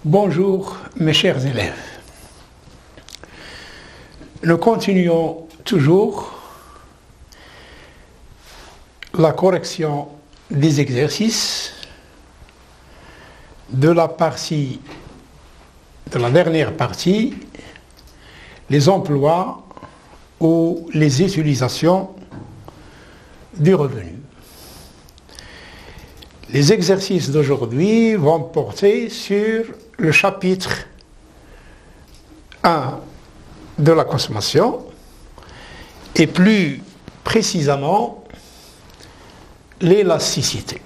Bonjour mes chers élèves. Nous continuons toujours la correction des exercices de la dernière partie, les emplois ou les utilisations du revenu. Les exercices d'aujourd'hui vont porter sur le chapitre 1 de la consommation et plus précisément l'élasticité.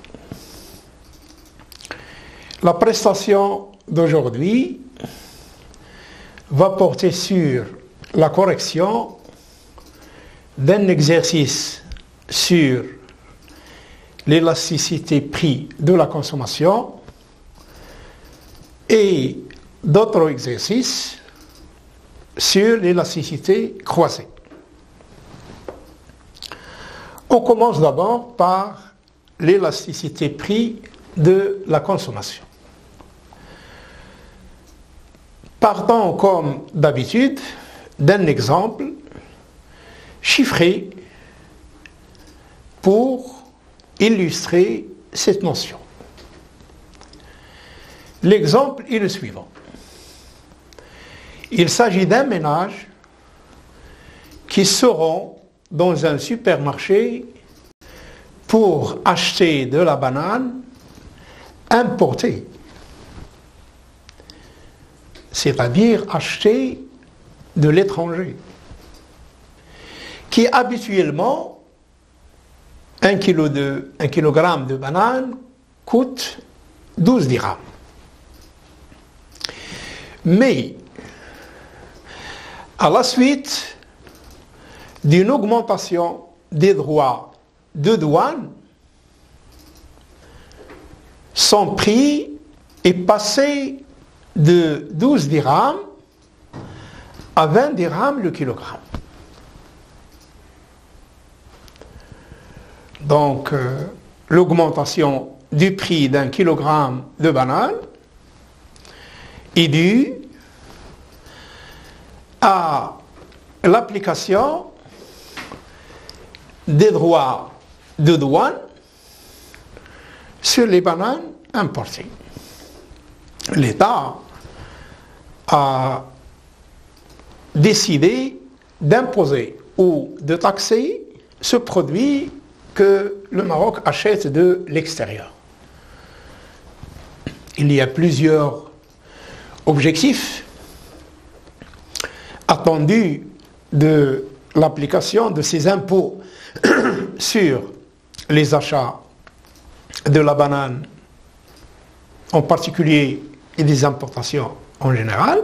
La prestation d'aujourd'hui va porter sur la correction d'un exercice sur l'élasticité prix de la consommation et d'autres exercices sur l'élasticité croisée. On commence d'abord par l'élasticité prix de la consommation. Partons comme d'habitude d'un exemple chiffré pour illustrer cette notion. L'exemple est le suivant. Il s'agit d'un ménage qui se rend dans un supermarché pour acheter de la banane importée, c'est-à-dire acheter de l'étranger, qui habituellement 1 kilogramme de banane coûte 12 dirhams. Mais, à la suite d'une augmentation des droits de douane, son prix est passé de 12 dirhams à 20 dirhams le kilogramme. Donc, l'augmentation du prix d'un kilogramme de banane est due à l'application des droits de douane sur les bananes importées. L'État a décidé d'imposer ou de taxer ce produit que le Maroc achète de l'extérieur. Il y a plusieurs objectifs attendus de l'application de ces impôts sur les achats de la banane en particulier et des importations en général.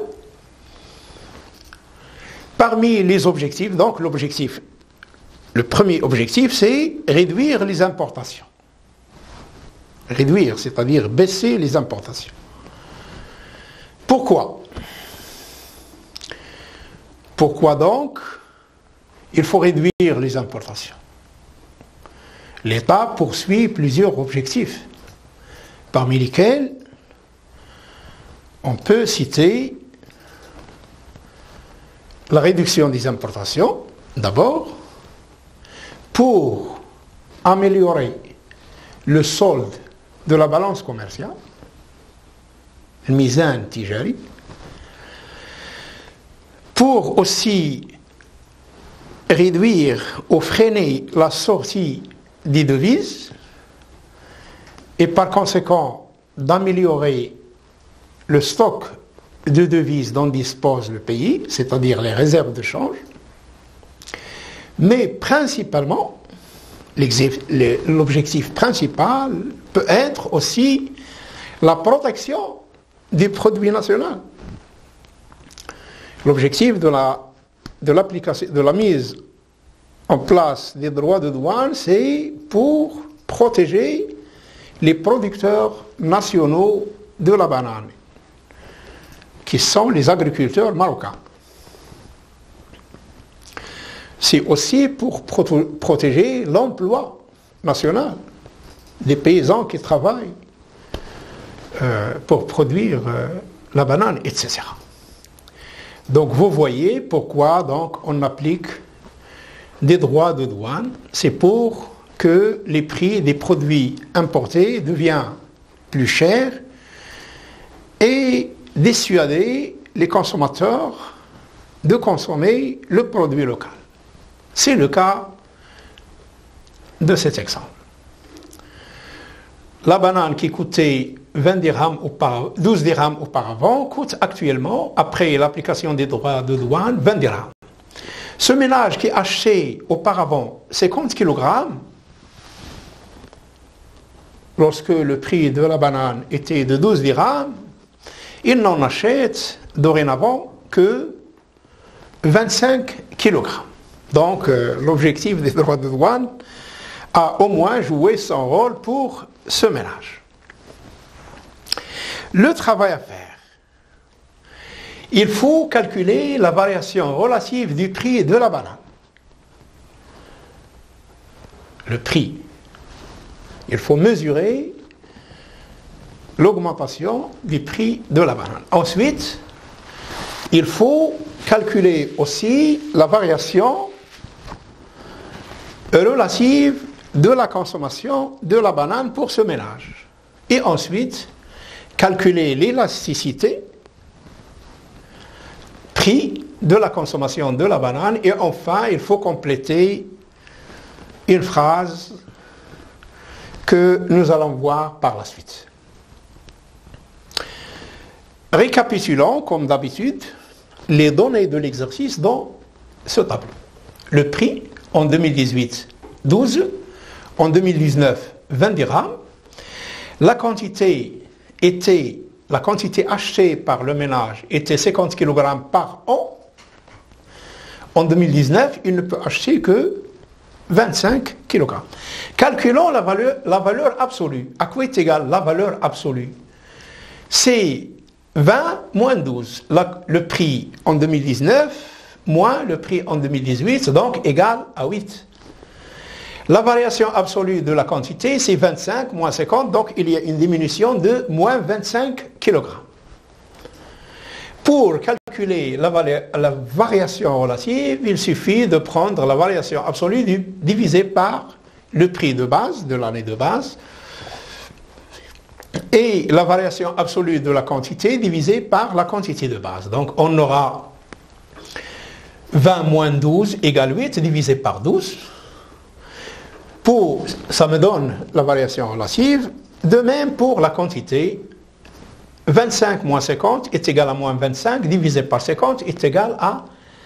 Parmi les objectifs, donc le premier objectif, c'est réduire les importations. Réduire, c'est-à-dire baisser les importations. Pourquoi? Pourquoi donc il faut réduire les importations? L'État poursuit plusieurs objectifs, parmi lesquels on peut citer la réduction des importations, d'abord, pour améliorer le solde de la balance commerciale, le mizan tijari, pour aussi réduire ou freiner la sortie des devises et par conséquent d'améliorer le stock de devises dont dispose le pays, c'est-à-dire les réserves de change, mais principalement, l'objectif principal peut être aussi la protection des produits nationaux. L'objectif de la mise en place des droits de douane, c'est pour protéger les producteurs nationaux de la banane, qui sont les agriculteurs marocains. C'est aussi pour protéger l'emploi national des paysans qui travaillent pour produire la banane, etc. Donc vous voyez pourquoi donc, on applique des droits de douane. C'est pour que les prix des produits importés deviennent plus chers et dissuader les consommateurs de consommer le produit local. C'est le cas de cet exemple. La banane qui coûtait 12 dirhams auparavant coûte actuellement, après l'application des droits de douane, 20 dirhams. Ce ménage qui achetait auparavant 50 kg, lorsque le prix de la banane était de 12 dirhams, il n'en achète dorénavant que 25 kg. Donc l'objectif des droits de douane a au moins joué son rôle pour ce ménage. Le travail à faire. Il faut calculer la variation relative du prix de la banane. Le prix. Il faut mesurer l'augmentation du prix de la banane. Ensuite, il faut calculer aussi la variation relative de la consommation de la banane pour ce ménage. Et ensuite, calculer l'élasticité, prix de la consommation de la banane. Et enfin, il faut compléter une phrase que nous allons voir par la suite. Récapitulons, comme d'habitude, les données de l'exercice dans ce tableau. Le prix en 2018, 12. En 2019, 20 dirhams. La quantité achetée par le ménage était 50 kg par an. En 2019, il ne peut acheter que 25 kg. Calculons la valeur absolue. À quoi est égale la valeur absolue? C'est 20 moins 12. Le prix en 2019 moins le prix en 2018, donc égal à 8. La variation absolue de la quantité, c'est 25 moins 50, donc il y a une diminution de moins 25 kg. Pour calculer la variation relative, il suffit de prendre la variation absolue divisée par le prix de base, de l'année de base, et la variation absolue de la quantité divisée par la quantité de base. Donc on aura 20 moins 12 égale 8 divisé par 12. Ça me donne la variation relative. De même pour la quantité, 25 moins 50 est égal à moins 25, divisé par 50 est égal à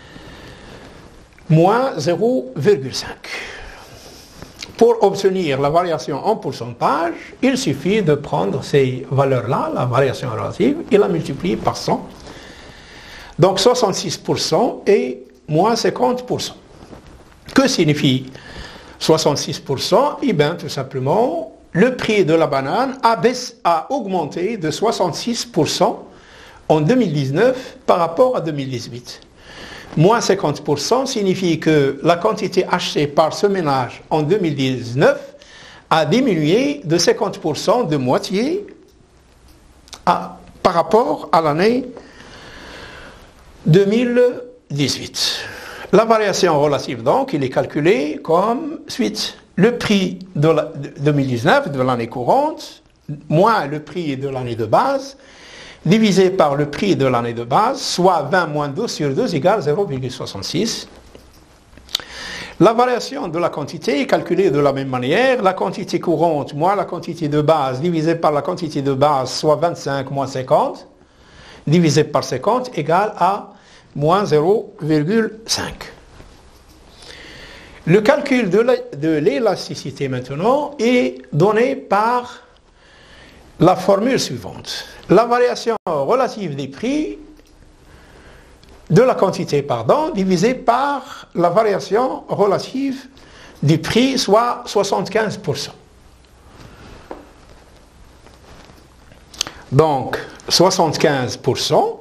moins 0,5. Pour obtenir la variation en pourcentage, il suffit de prendre ces valeurs-là, la variation relative, et la multiplier par 100. Donc 66% et moins 50%. Que signifie 66%? Eh bien, tout simplement, le prix de la banane a augmenté de 66% en 2019 par rapport à 2018. Moins 50% signifie que la quantité achetée par ce ménage en 2019 a diminué de 50% de moitié par rapport à l'année 2018. La variation relative, donc, il est calculé comme suite. Le prix de 2019, de l'année courante, moins le prix de l'année de base, divisé par le prix de l'année de base, soit 20 moins 12 sur 2 égale 0,66. La variation de la quantité est calculée de la même manière. La quantité courante moins la quantité de base divisé par la quantité de base, soit 25 moins 50, divisé par 50 égale à moins 0,5. Le calcul de l'élasticité maintenant est donné par la formule suivante. La variation relative des prix de la quantité, divisée par la variation relative du prix, soit 75%. Donc, 75%,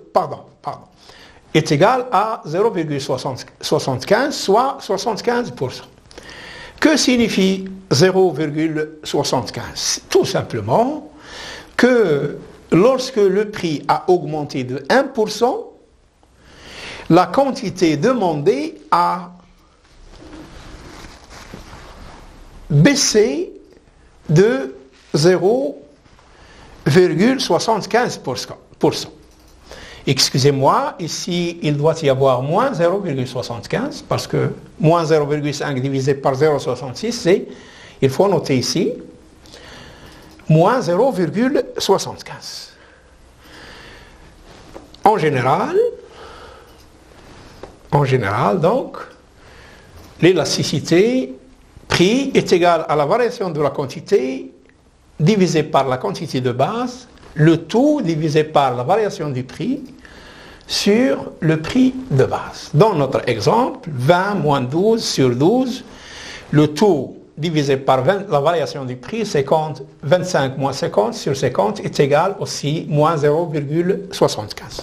est égal à 0,75, soit 75%. Que signifie 0,75? Tout simplement que lorsque le prix a augmenté de 1%, la quantité demandée a baissé de 0,75%. Excusez-moi, ici il doit y avoir moins 0,75 parce que moins 0,5 divisé par 0,66, c'est, il faut noter ici, moins 0,75. En général, donc, l'élasticité prix est égale à la variation de la quantité divisé par la quantité de base, le tout divisé par la variation du prix sur le prix de base. Dans notre exemple, 20 moins 12 sur 12, le tout divisé par la variation du prix, 50, 25 moins 50 sur 50 est égal aussi moins 0,75.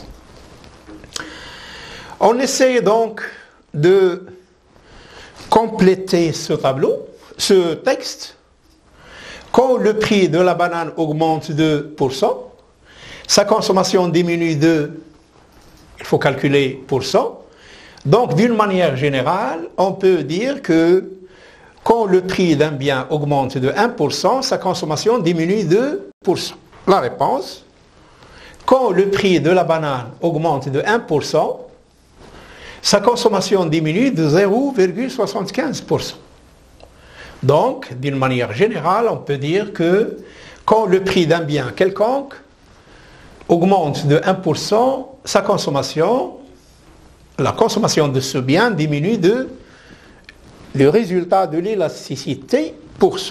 On essaie donc de compléter ce tableau, ce texte. Quand le prix de la banane augmente de 2%, sa consommation diminue de, il faut calculer %. Donc, d'une manière générale, on peut dire que quand le prix d'un bien augmente de 1%, sa consommation diminue de 2%. La réponse, quand le prix de la banane augmente de 1%, sa consommation diminue de 0,75%. Donc, d'une manière générale, on peut dire que quand le prix d'un bien quelconque augmente de 1%, sa consommation, la consommation de ce bien diminue de le résultat de l'élasticité %.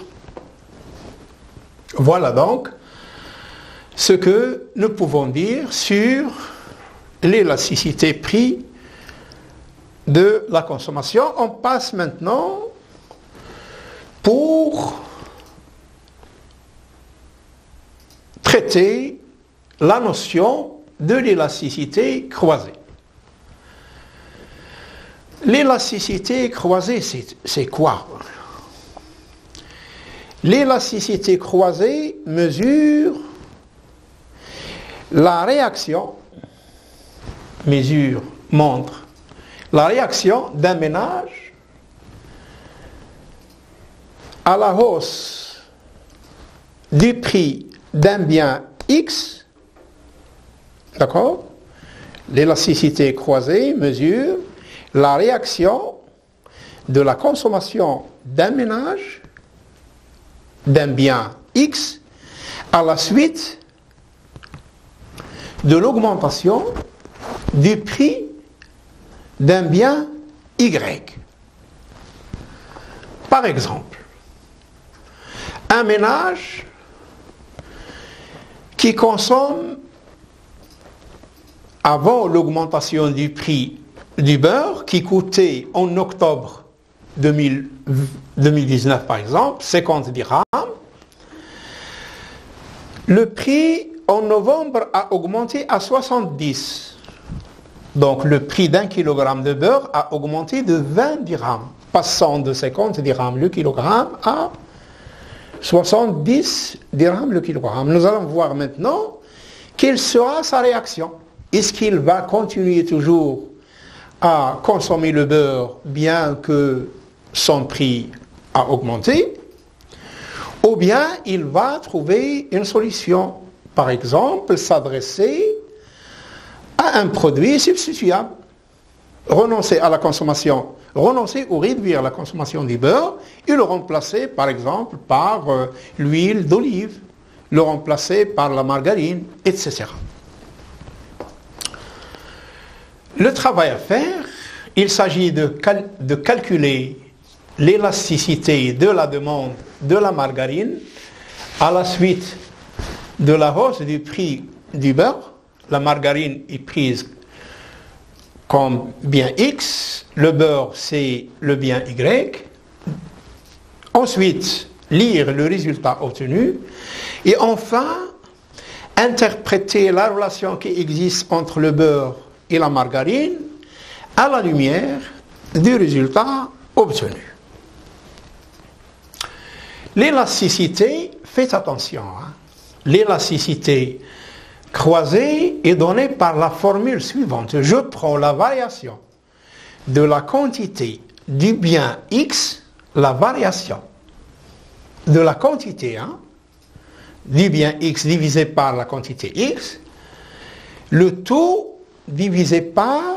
Voilà donc ce que nous pouvons dire sur l'élasticité prix de la consommation. On passe maintenant pour traiter la notion de l'élasticité croisée. L'élasticité croisée, c'est quoi? L'élasticité croisée mesure la réaction, montre la réaction d'un ménage à la hausse du prix d'un bien X, d'accord? L'élasticité croisée mesure la réaction de la consommation d'un ménage, d'un bien X, à la suite de l'augmentation du prix d'un bien Y. Par exemple, un ménage qui consomme, avant l'augmentation du prix du beurre, qui coûtait en octobre 2019 par exemple, 50 dirhams, le prix en novembre a augmenté à 70. Donc le prix d'un kilogramme de beurre a augmenté de 20 dirhams, passant de 50 dirhams le kilogramme à 70 dirhams le kilogramme. Nous allons voir maintenant quelle sera sa réaction. Est-ce qu'il va continuer toujours à consommer le beurre bien que son prix a augmenté, ou bien il va trouver une solution, par exemple s'adresser à un produit substituable, renoncer à la consommation, renoncer ou réduire la consommation du beurre et le remplacer par exemple par l'huile d'olive, le remplacer par la margarine, etc. Le travail à faire, il s'agit de calculer l'élasticité de la demande de la margarine à la suite de la hausse du prix du beurre. La margarine est prise comme bien X, le beurre c'est le bien Y. Ensuite, lire le résultat obtenu et enfin interpréter la relation qui existe entre le beurre et la margarine à la lumière du résultat obtenu. L'élasticité, faites attention, l'élasticité croisée est donnée par la formule suivante. Je prends la variation de la quantité du bien X, la variation de la quantité du bien X divisé par la quantité X, le taux divisé par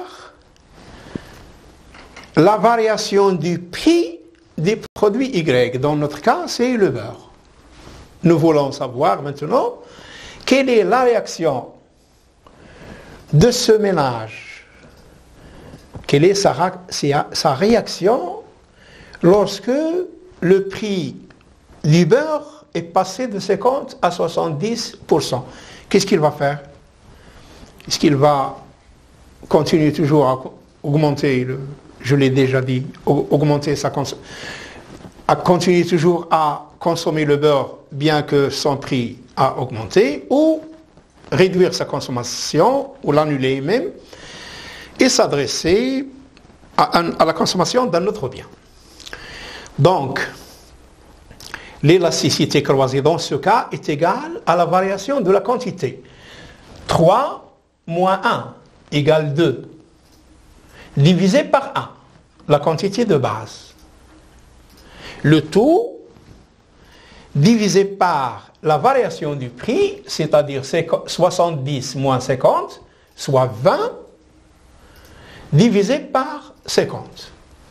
la variation du prix des produits Y. Dans notre cas, c'est le beurre. Nous voulons savoir maintenant quelle est la réaction de ce ménage. Quelle est sa réaction lorsque le prix du beurre est passé de 50 à 70%. Qu'est-ce qu'il va faire? Est-ce qu'il va continuer toujours à augmenter, je l'ai déjà dit, augmenter à continuer toujours à consommer le beurre bien que son prix a augmenté, ou réduire sa consommation, ou l'annuler même, et s'adresser à la consommation d'un autre bien? Donc, l'élasticité croisée dans ce cas est égale à la variation de la quantité. 3 moins 1 égale 2, divisé par 1, la quantité de base. Le taux divisé par la variation du prix, c'est-à-dire 70 moins 50, soit 20, divisé par 50.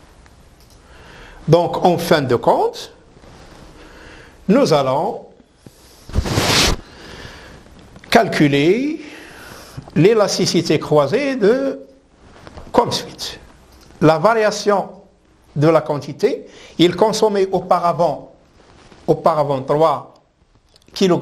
Donc, en fin de compte, nous allons calculer l'élasticité croisée comme suit. La variation de la quantité, il consommait auparavant 3 kg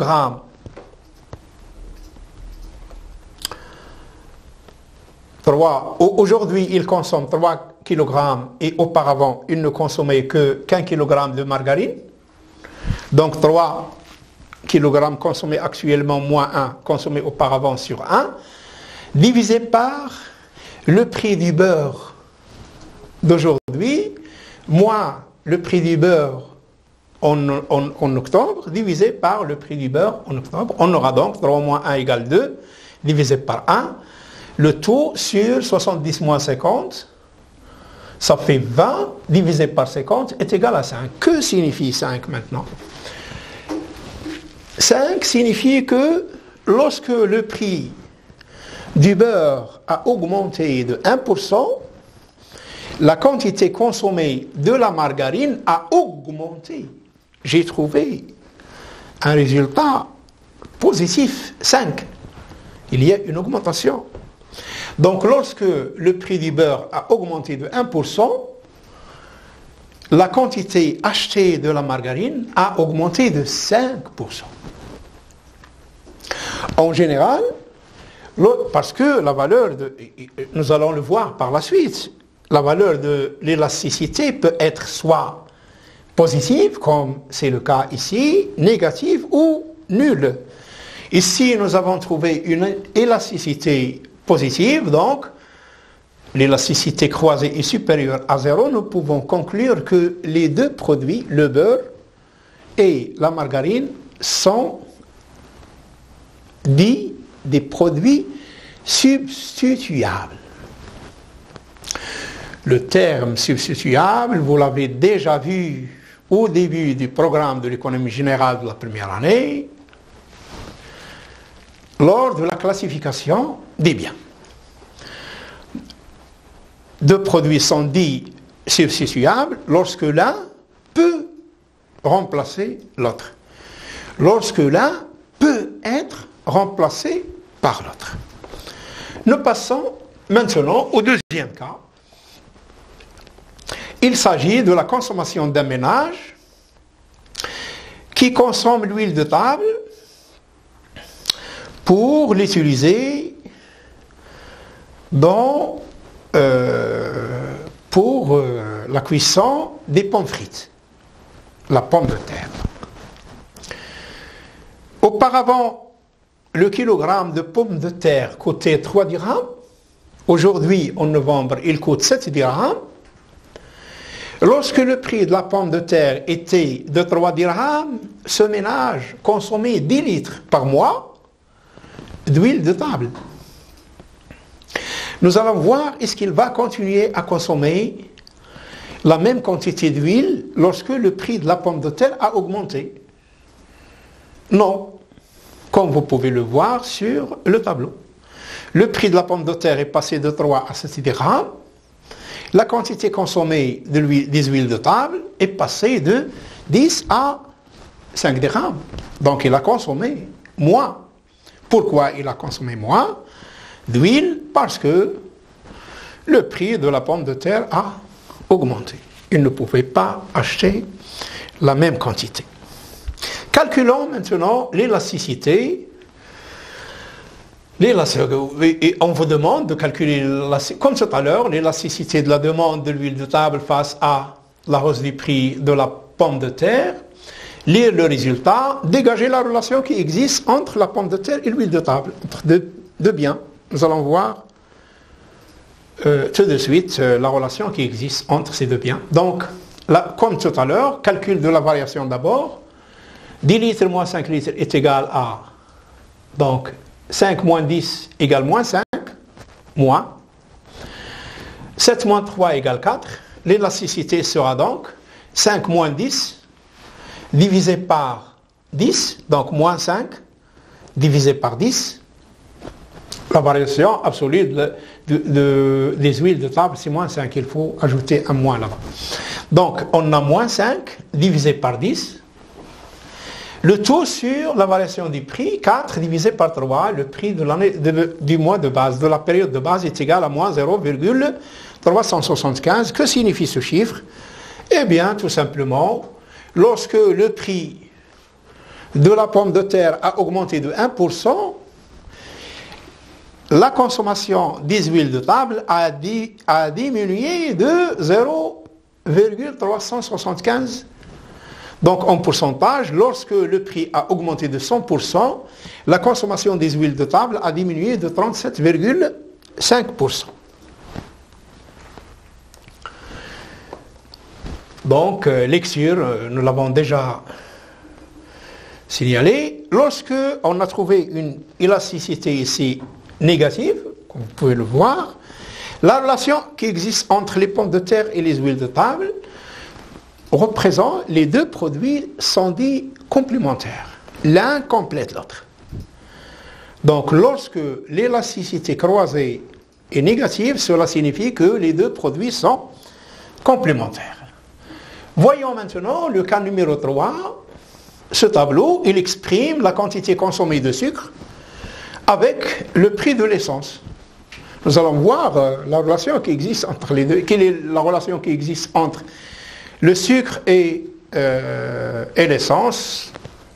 aujourd'hui il consomme 3 kg et auparavant il ne consommait qu'un kg de margarine. Donc 3 kg consommés actuellement moins 1 consommés auparavant sur 1, divisé par le prix du beurre d'aujourd'hui, moins le prix du beurre en octobre, divisé par le prix du beurre en octobre. On aura donc 3 moins 1 égale 2, divisé par 1. Le taux sur 70 moins 50, ça fait 20, divisé par 50, est égal à 5. Que signifie 5 maintenant? 5 signifie que lorsque le prix du beurre a augmenté de 1%, la quantité consommée de la margarine a augmenté. J'ai trouvé un résultat positif, 5. Il y a une augmentation. Donc lorsque le prix du beurre a augmenté de 1%, la quantité achetée de la margarine a augmenté de 5%. En général, parce que la valeur nous allons le voir par la suite, la valeur de l'élasticité peut être soit positive, comme c'est le cas ici, négative ou nulle. Ici, nous avons trouvé une élasticité positive, donc l'élasticité croisée est supérieure à 0, nous pouvons conclure que les deux produits, le beurre et la margarine, sont dits des produits substituables. Le terme substituable, vous l'avez déjà vu au début du programme de l'économie générale de la première année, lors de la classification des biens. Deux produits sont dits substituables lorsque l'un peut remplacer l'autre. Lorsque l'un peut être remplacé par l'autre. Nous passons maintenant au deuxième cas. Il s'agit de la consommation d'un ménage qui consomme l'huile de table pour l'utiliser pour la cuisson des pommes frites, la pomme de terre. Auparavant, le kilogramme de pommes de terre coûtait 3 dirhams. Aujourd'hui, en novembre, il coûte 7 dirhams. Lorsque le prix de la pomme de terre était de 3 dirhams, ce ménage consommait 10 litres par mois d'huile de table. Nous allons voir est-ce qu'il va continuer à consommer la même quantité d'huile lorsque le prix de la pomme de terre a augmenté. Non, comme vous pouvez le voir sur le tableau. Le prix de la pomme de terre est passé de 3 à 7 dirhams. La quantité consommée des huiles de table est passée de 10 à 5 dirhams. Donc il a consommé moins. Pourquoi il a consommé moins d'huile? Parce que le prix de la pomme de terre a augmenté. Il ne pouvait pas acheter la même quantité. Calculons maintenant l'élasticité. Et on vous demande de calculer, comme tout à l'heure, l'élasticité de la demande de l'huile de table face à la hausse du prix de la pomme de terre. Lire le résultat, dégager la relation qui existe entre la pomme de terre et l'huile de table, entre deux biens. Nous allons voir tout de suite la relation qui existe entre ces deux biens. Donc, là, comme tout à l'heure, calcul de la variation d'abord. 10 litres moins 5 litres est égal à, donc, 5 moins 10 égale moins 5, moins. 7 moins 3 égale 4. L'élasticité sera donc 5 moins 10 divisé par 10, donc moins 5 divisé par 10. La variation absolue des huiles de table, c'est moins 5. Il faut ajouter un moins là-bas. Donc, on a moins 5 divisé par 10. Le tout sur la variation du prix, 4 divisé par 3, le prix de l'année du mois de base, de la période de base est égal à moins 0,375. Que signifie ce chiffre? Eh bien, tout simplement, lorsque le prix de la pomme de terre a augmenté de 1%, la consommation des huiles de table a diminué de 0,375. Donc, en pourcentage, lorsque le prix a augmenté de 100%, la consommation des huiles de table a diminué de 37,5%. Donc, lecture, nous l'avons déjà signalé. Lorsque on a trouvé une élasticité ici négative, comme vous pouvez le voir, la relation qui existe entre les pommes de terre et les huiles de table représente les deux produits sont dits complémentaires. L'un complète l'autre. Donc, lorsque l'élasticité croisée est négative, cela signifie que les deux produits sont complémentaires. Voyons maintenant le cas numéro 3. Ce tableau, il exprime la quantité consommée de sucre avec le prix de l'essence. Nous allons voir la relation qui existe entre les deux. Quelle est la relation qui existe entre le sucre et l'essence?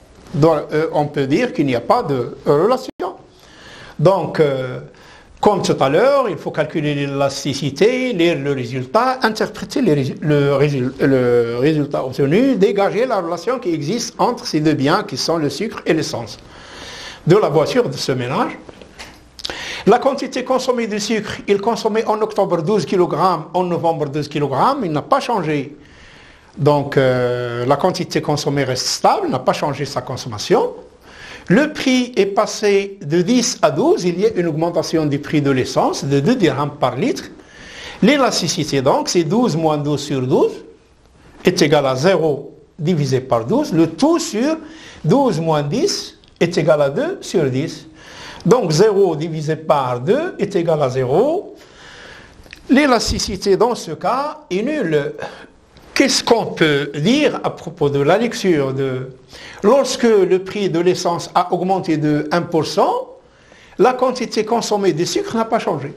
On peut dire qu'il n'y a pas de relation. Donc, comme tout à l'heure, il faut calculer l'élasticité, lire le résultat, interpréter le résultat obtenu, dégager la relation qui existe entre ces deux biens qui sont le sucre et l'essence de la voiture de ce ménage. La quantité consommée de sucre, il consommait en octobre 12 kg, en novembre 12 kg, il n'a pas changé. Donc, la quantité consommée reste stable, n'a pas changé sa consommation. Le prix est passé de 10 à 12, il y a une augmentation du prix de l'essence de 2 dirhams par litre. L'élasticité donc, c'est 12 moins 12 sur 12, est égal à 0 divisé par 12. Le tout sur 12 moins 10 est égal à 2 sur 10. Donc 0 divisé par 2 est égal à 0. L'élasticité dans ce cas est nulle. Qu'est-ce qu'on peut dire à propos de la lecture de... Lorsque le prix de l'essence a augmenté de 1%, la quantité consommée de sucre n'a pas changé.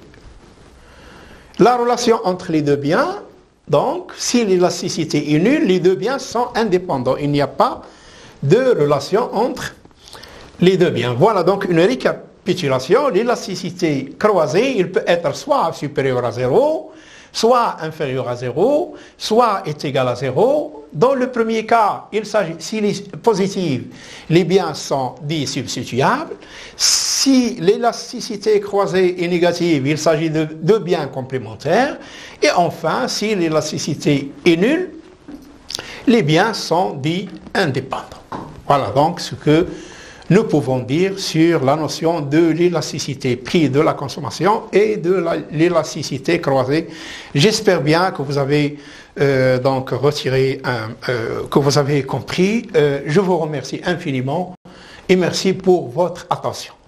La relation entre les deux biens, donc, si l'élasticité est nulle, les deux biens sont indépendants. Il n'y a pas de relation entre les deux biens. Voilà donc une récapitulation. L'élasticité croisée, il peut être soit supérieur à 0, soit inférieur à 0, soit est égal à 0. Dans le premier cas, il s'agit, s'il est positif, les biens sont dits substituables. Si l'élasticité croisée est négative, il s'agit de deux biens complémentaires. Et enfin, si l'élasticité est nulle, les biens sont dits indépendants. Voilà donc ce que nous pouvons dire sur la notion de l'élasticité, prix de la consommation et de l'élasticité croisée. J'espère bien que vous avez donc retiré, que vous avez compris. Je vous remercie infiniment et merci pour votre attention.